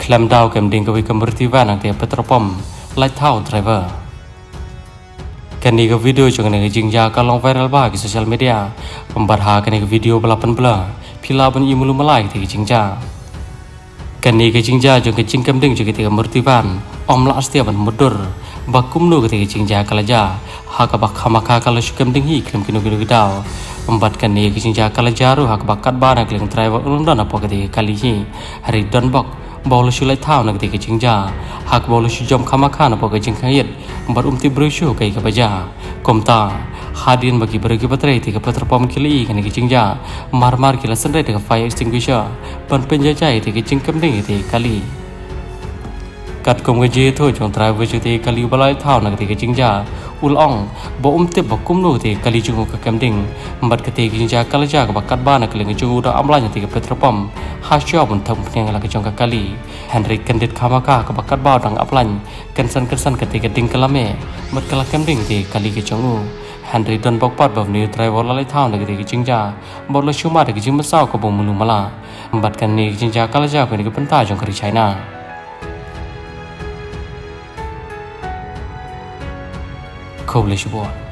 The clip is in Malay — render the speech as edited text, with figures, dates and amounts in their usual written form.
klaim dau kem ding kawi kemertiwan ang tiap petropom light thau driver kani ke video jangan nge jingja kalong viral ba di sosial media pembarha kani ke video belapan bela pila ban imulu malai ti jingja kani ke jingja jong ke jingkem ding jong ke kemertiwan om la astia ban mudur bakum nu ke jingja kalaja ha ka bak khamaka kala syukem ding hi klem kinu kinu dau empat kani ke jingja kalaja ru ha ka bakat ba na kleng driver ulun apa ke kali hi hari don bok bolu sulai thau nak ke jingja hak bolu jom khamaka na apa ke jingkhayet empat umti brushu kai ka baja komta hadin bagi beragi baterai ti ke petropom kili kani ke jingja mar kila sendai dengan fire extinguisher ban penjajai ti ke jingkem ding ti kali kat kom ge tho jong driver ti kali balai thau nak ti ke jingja ulong bo umte bakum nu ti kali jungu ke kemding empat ke ti jingja kalaja ka bakat ba nak leng jungu da amlanya ti ke petropom hasyo bun tham pnyang la ke jong ka kali Henry kendit khamaka ka bakat ba dang aplan kensan ke ti ke ding kalame mat kala kemding ti kali ke jongu Henry don bok pat bav ni driver lalai thau nak ti ke jingja bo lo shuma de ke jing masau ko bo mulu mala empat kan ni jingja kalaja ko ni ke penta jong kari China Koblish Board